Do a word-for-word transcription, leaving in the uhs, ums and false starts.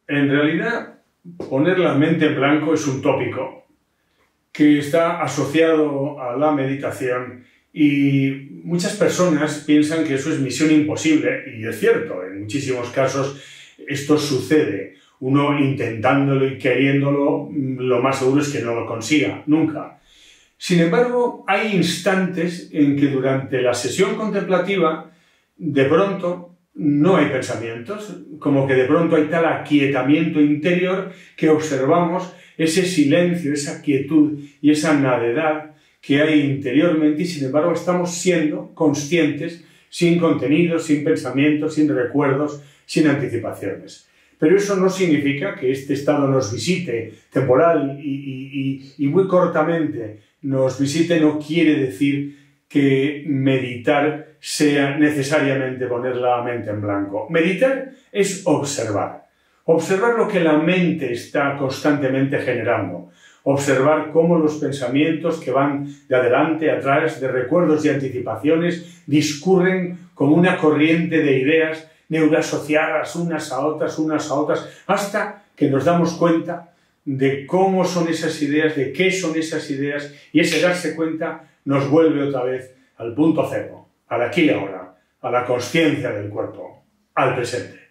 En realidad, poner la mente en blanco es un tópico que está asociado a la meditación y muchas personas piensan que eso es misión imposible, y es cierto, en muchísimos casos esto sucede. Uno intentándolo y queriéndolo, lo más seguro es que no lo consiga, nunca. Sin embargo, hay instantes en que durante la sesión contemplativa, de pronto, no hay pensamientos, como que de pronto hay tal aquietamiento interior que observamos ese silencio, esa quietud y esa nadedad que hay interiormente, y sin embargo estamos siendo conscientes, sin contenidos, sin pensamientos, sin recuerdos, sin anticipaciones. Pero eso no significa que este estado nos visite temporal y, y, y, y muy cortamente nos visite, no quiere decir que meditar sea necesariamente poner la mente en blanco. Meditar es observar. Observar lo que la mente está constantemente generando. Observar cómo los pensamientos que van de adelante, atrás, de recuerdos y anticipaciones, discurren como una corriente de ideas neuroasociadas unas a otras, unas a otras, hasta que nos damos cuenta de cómo son esas ideas, de qué son esas ideas, y ese darse cuenta nos vuelve otra vez al punto cero, al aquí y ahora, a la consciencia del cuerpo, al presente.